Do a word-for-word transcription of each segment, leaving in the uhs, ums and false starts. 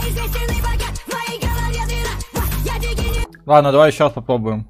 Ладно, давай еще раз попробуем.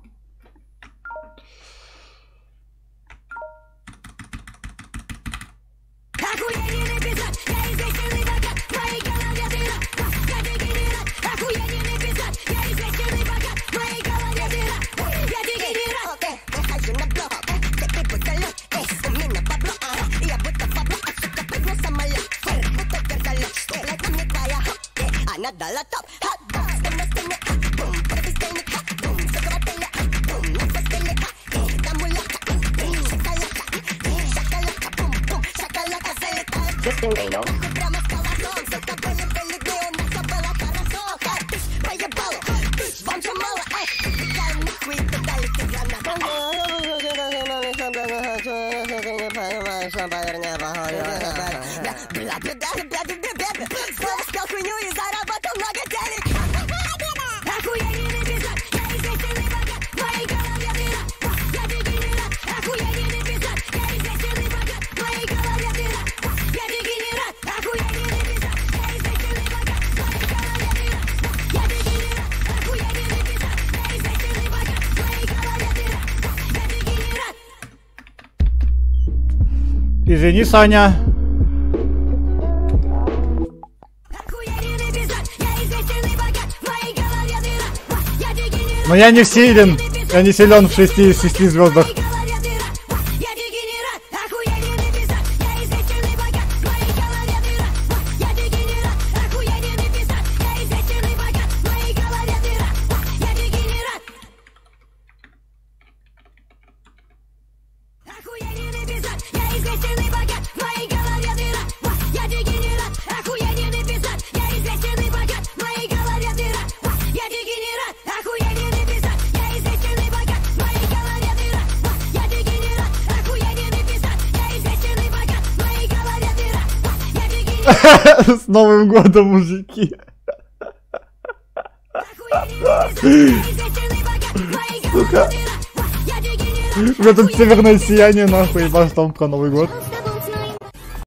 Извини, Саня. Но я не силен. Я не силен в шести из шести звездах. С Новым годом, мужики! Сука! У меня тут северное сияние, нахуй, ебашь там про Новый год.